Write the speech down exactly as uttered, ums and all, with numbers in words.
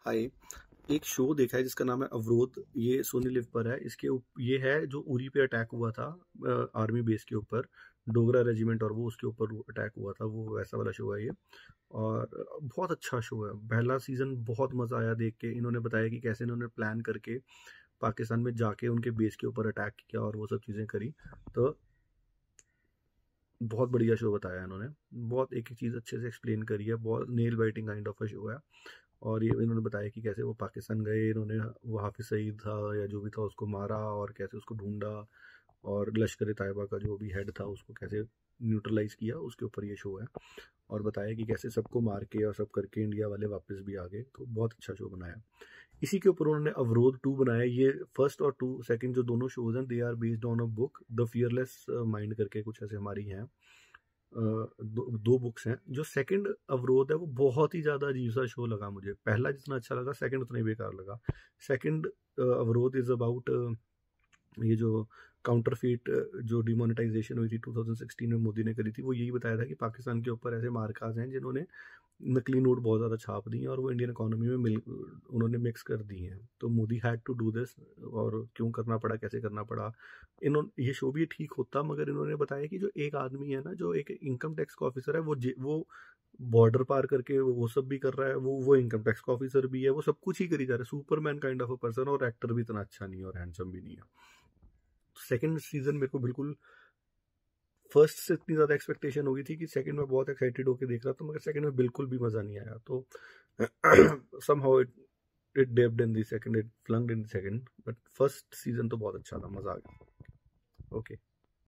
हाय। एक शो देखा है जिसका नाम है अवरोध। ये सोनी लिव पर है। इसके उप- ये है जो उरी पे अटैक हुआ था, आर्मी बेस के ऊपर, डोगरा रेजिमेंट, और वो उसके ऊपर अटैक हुआ था, वो वैसा वाला शो है ये। और बहुत अच्छा शो है। पहला सीजन बहुत मजा आया देख के। इन्होंने बताया कि कैसे इन्होंने प्लान करके पाकिस्तान में जाके उनके बेस के ऊपर अटैक किया और वो सब चीजें करी। तो बहुत बढ़िया शो बताया इन्होंने। बहुत एक एक चीज अच्छे से एक्सप्लेन करी है। बहुत nail biting kind of a show है। और ये इन्होंने बताया कि कैसे वो पाकिस्तान गए, इन्होंने वो हाफिज सईद था या जो भी था उसको मारा और कैसे उसको ढूंढा, और लश्कर तैयबा का जो भी हेड था उसको कैसे न्यूट्रलाइज किया, उसके ऊपर ये शो है। और बताया कि कैसे सबको मार के और सब करके इंडिया वाले वापस भी आ गए। तो बहुत अच्छा शो बनाया। इसी के ऊपर उन्होंने अवरोध टू बनाया। ये फर्स्ट और टू सेकंड जो दोनों शोज हैं, they are based on a book the fearless mind करके कुछ ऐसे हमारी हैं। अ, दो, दो बुक्स हैं। जो सेकंड अवरोध है वो बहुत ही ज़्यादा अजीब सा शो लगा मुझे। पहला जितना अच्छा लगा, सेकंड उतना ही बेकार लगा। सेकंड अवरोध इज अबाउट ये जो काउंटरफीट, जो डिमोनेटाइजेशन हुई थी ट्वेंटी सिक्सटीन में मोदी ने करी थी, वो यही बताया था कि पाकिस्तान के ऊपर ऐसे मारकाज हैं जिन्होंने नकली नोट बहुत ज़्यादा छाप दी हैं और वो इंडियन इकोनॉमी में मिल उन्होंने मिक्स कर दी हैं। तो Modi had to do this. और क्यों करना पड़ा, कैसे करना पड़ा, इन्होंने ये शो भी ठीक होता, मगर इन्होंने बताया कि जो एक आदमी है ना, जो एक इनकम टैक्स का ऑफिसर है, वो जे- वो बॉर्डर पार करके वो सब भी कर रहा है। वो वो इनकम टैक्स का ऑफिसर भी है, वो सब कुछ ही करी जा रहा है। Superman kind of a person, और एक्टर भी इतना अच्छा नहीं है और हैंडसम भी नहीं है। सेकंड सीजन मेरे को बिल्कुल, फर्स्ट से इतनी ज़्यादा एक्सपेक्टेशन हो गई थी कि सेकंड में बहुत एक्साइटेड होकर देख रहा था, मगर सेकंड में बिल्कुल भी मज़ा नहीं आया। तो somehow it it dipped in the second, it flunked in the second, but first season तो बहुत अच्छा था, मज़ा आ गया। ओके।